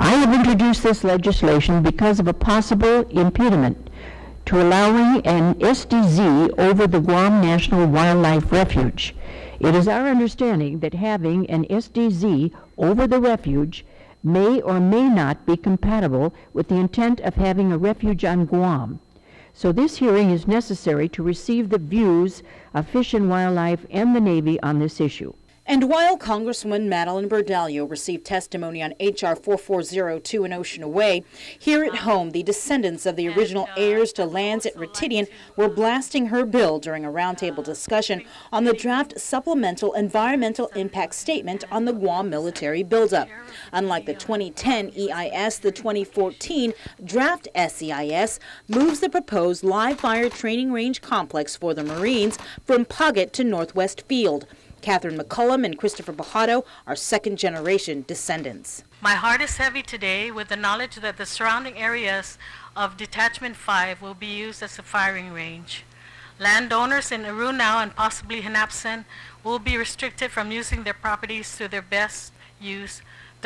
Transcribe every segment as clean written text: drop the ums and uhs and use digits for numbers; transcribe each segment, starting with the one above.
I have introduced this legislation because of a possible impediment to allowing an SDZ over the Guam National Wildlife Refuge. It is our understanding that having an SDZ over the refuge may or may not be compatible with the intent of having a refuge on Guam. So this hearing is necessary to receive the views of Fish and Wildlife and the Navy on this issue. And while Congresswoman Madeleine Bordallo received testimony on H.R. 4402 in Ocean Away, here at home, the descendants of the original heirs to lands at Ritidian were blasting her bill during a roundtable discussion on the draft supplemental environmental impact statement on the Guam military buildup. Unlike the 2010 EIS, the 2014 draft SEIS moves the proposed live fire training range complex for the Marines from Puget to Northwest Field. Catherine McCullum and Christopher Bordallo are second-generation descendants. My heart is heavy today with the knowledge that the surrounding areas of Detachment 5 will be used as a firing range. Landowners in Arunao and possibly Hinapsan will be restricted from using their properties to their best use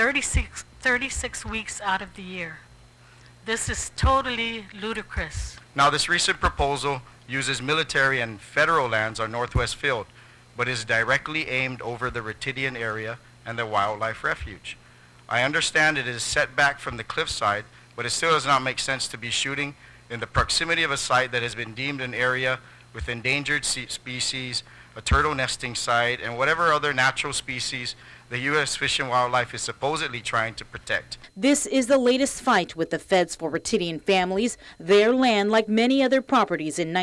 36 weeks out of the year. This is totally ludicrous. Now, this recent proposal uses military and federal lands on Northwest Field, but is directly aimed over the Ritidian area and the wildlife refuge. I understand it is set back from the cliffside, but it still does not make sense to be shooting in the proximity of a site that has been deemed an area with endangered species, a turtle nesting site, and whatever other natural species the U.S. Fish and Wildlife is supposedly trying to protect. This is the latest fight with the feds for Ritidian families. Their land, like many other properties in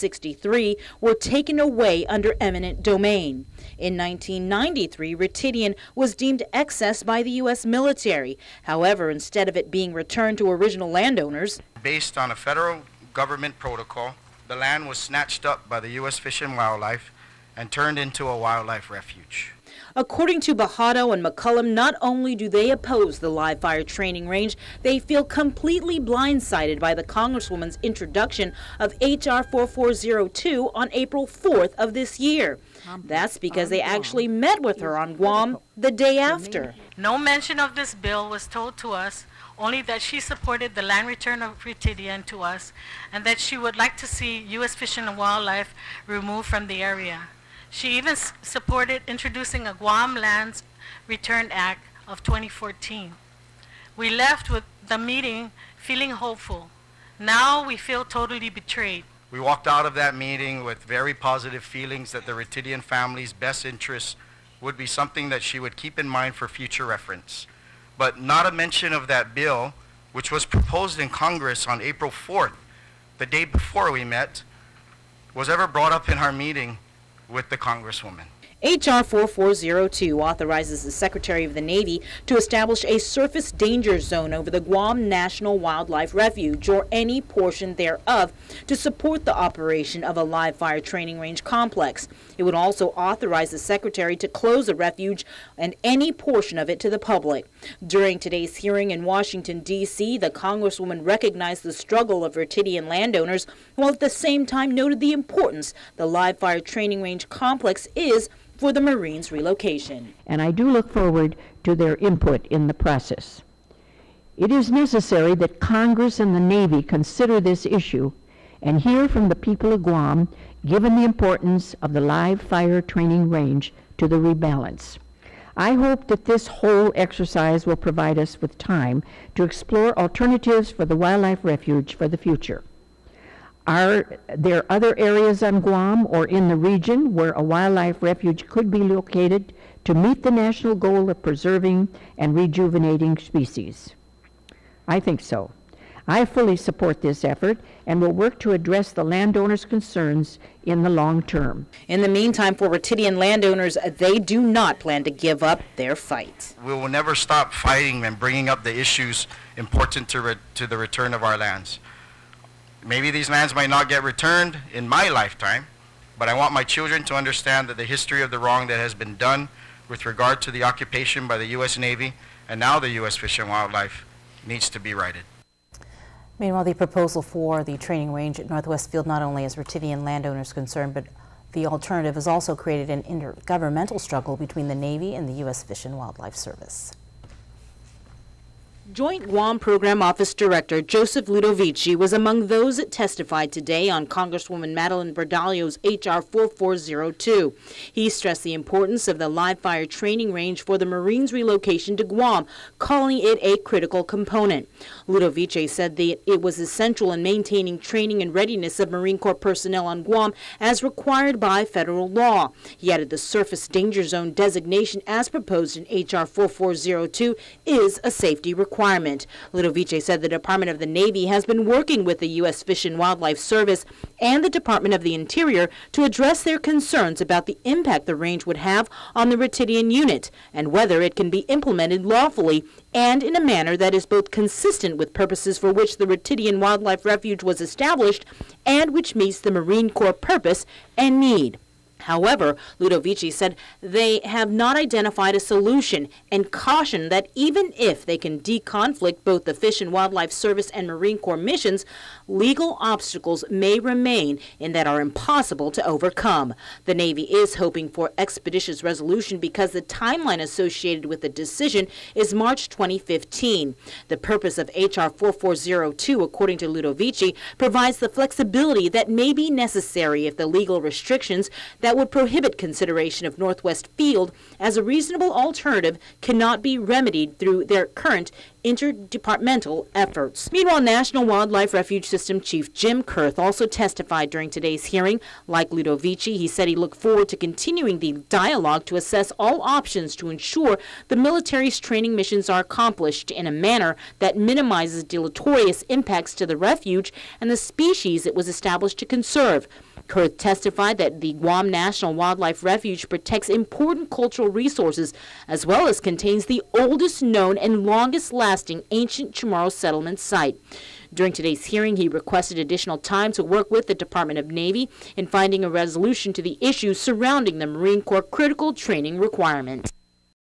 1963, were taken away under eminent domain. In 1993, Ritidian was deemed excess by the U.S. military. However, instead of it being returned to original landowners, based on a federal government protocol, the land was snatched up by the U.S. Fish and Wildlife and turned into a wildlife refuge. According to Bordallo and McCullum, not only do they oppose the live fire training range, they feel completely blindsided by the Congresswoman's introduction of H.R. 4402 on April 4th of this year. That's because they actually met with her on Guam the day after. No mention of this bill was told to us, only that she supported the land return of Ritidian to us and that she would like to see U.S. Fish and Wildlife removed from the area. She even supported introducing a Guam Lands Return Act of 2014. We left with the meeting feeling hopeful. Now we feel totally betrayed. We walked out of that meeting with very positive feelings that the Ritidian family's best interests would be something that she would keep in mind for future reference. But not a mention of that bill, which was proposed in Congress on April 4th, the day before we met, was ever brought up in our meeting with the Congresswoman. H.R. 4402 authorizes the Secretary of the Navy to establish a surface danger zone over the Guam National Wildlife Refuge or any portion thereof to support the operation of a live fire training range complex. It would also authorize the Secretary to close the refuge and any portion of it to the public. During today's hearing in Washington, D.C., the Congresswoman recognized the struggle of Ritidian landowners while at the same time noted the importance the live fire training range complex is for the Marines' relocation. And I do look forward to their input in the process. It is necessary that Congress and the Navy consider this issue and hear from the people of Guam, given the importance of the live fire training range to the rebalance. I hope that this whole exercise will provide us with time to explore alternatives for the wildlife refuge for the future. Are there other areas on Guam or in the region where a wildlife refuge could be located to meet the national goal of preserving and rejuvenating species? I think so. I fully support this effort and will work to address the landowners' concerns in the long term. In the meantime, for Ritidian landowners, they do not plan to give up their fight. We will never stop fighting and bringing up the issues important to the return of our lands. Maybe these lands might not get returned in my lifetime, but I want my children to understand that the history of the wrong that has been done with regard to the occupation by the U.S. Navy and now the U.S. Fish and Wildlife needs to be righted. Meanwhile, the proposal for the training range at Northwest Field not only has Ritidian landowners concerned, but the alternative has also created an intergovernmental struggle between the Navy and the U.S. Fish and Wildlife Service. Joint Guam Program Office Director Joseph Ludovici was among those that testified today on Congresswoman Madeleine Bordallo's H.R. 4402. He stressed the importance of the live fire training range for the Marines' relocation to Guam, calling it a critical component. Ludovici said that it was essential in maintaining training and readiness of Marine Corps personnel on Guam as required by federal law. He added the surface danger zone designation as proposed in H.R. 4402 is a safety requirement. Ludovici said the Department of the Navy has been working with the U.S. Fish and Wildlife Service and the Department of the Interior to address their concerns about the impact the range would have on the Ritidian unit and whether it can be implemented lawfully and in a manner that is both consistent with purposes for which the Ritidian Wildlife Refuge was established and which meets the Marine Corps purpose and need. However, Ludovici said they have not identified a solution and cautioned that even if they can deconflict both the Fish and Wildlife Service and Marine Corps missions, legal obstacles may remain and that are impossible to overcome. The Navy is hoping for expeditious resolution because the timeline associated with the decision is March 2015. The purpose of H.R. 4402, according to Ludovici, provides the flexibility that may be necessary if the legal restrictions that would prohibit consideration of Northwest Field as a reasonable alternative cannot be remedied through their current interdepartmental efforts. Meanwhile, National Wildlife Refuge System Chief Jim Kurth also testified during today's hearing. Like Ludovici, he said he looked forward to continuing the dialogue to assess all options to ensure the military's training missions are accomplished in a manner that minimizes deleterious impacts to the refuge and the species it was established to conserve. Kurth testified that the Guam National Wildlife Refuge protects important cultural resources as well as contains the oldest known and longest lasting ancient Chamorro settlement site. During today's hearing, he requested additional time to work with the Department of Navy in finding a resolution to the issues surrounding the Marine Corps critical training requirement.